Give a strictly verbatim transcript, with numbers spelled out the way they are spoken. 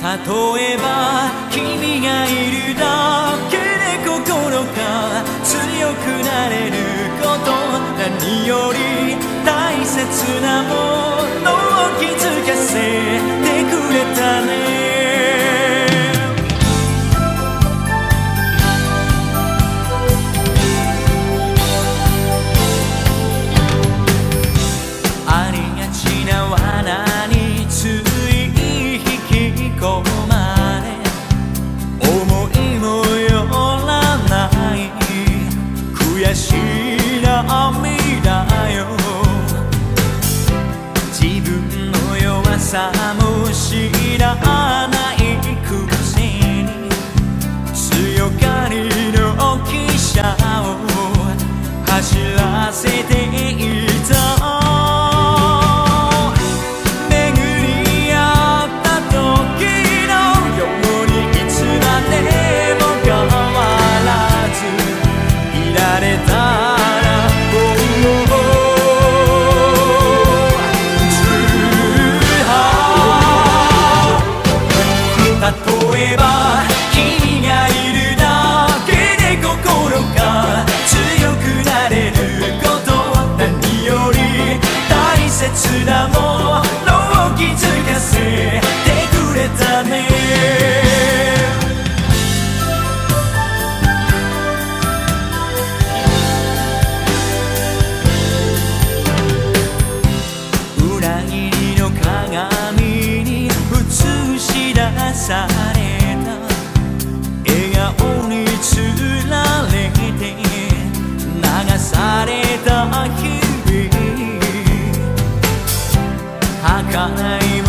例えば君がいるだけで心が強くなれること、何より大切なものを気づかせてくれたね。ありがちな罠につい引き込まれ、思いもよらない悔しい涙よ。自分の弱さも知らないくせに強がりの汽車を走らせていた。例えば君がいるだけで心が強くなれること、何より大切なものを気づかせてくれたね。裏切りの鏡に映し出され笑顔につられて流された日々、儚い